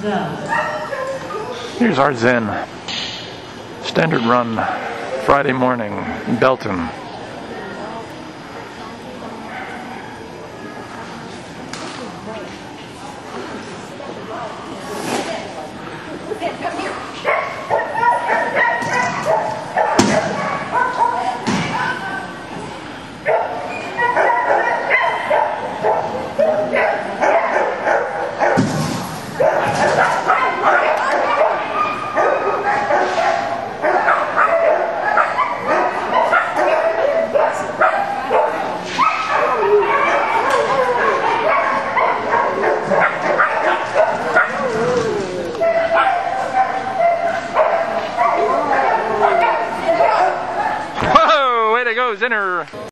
Here's our Zen. Standard run, Friday morning, Belton. Whoa, way to go, Zinner!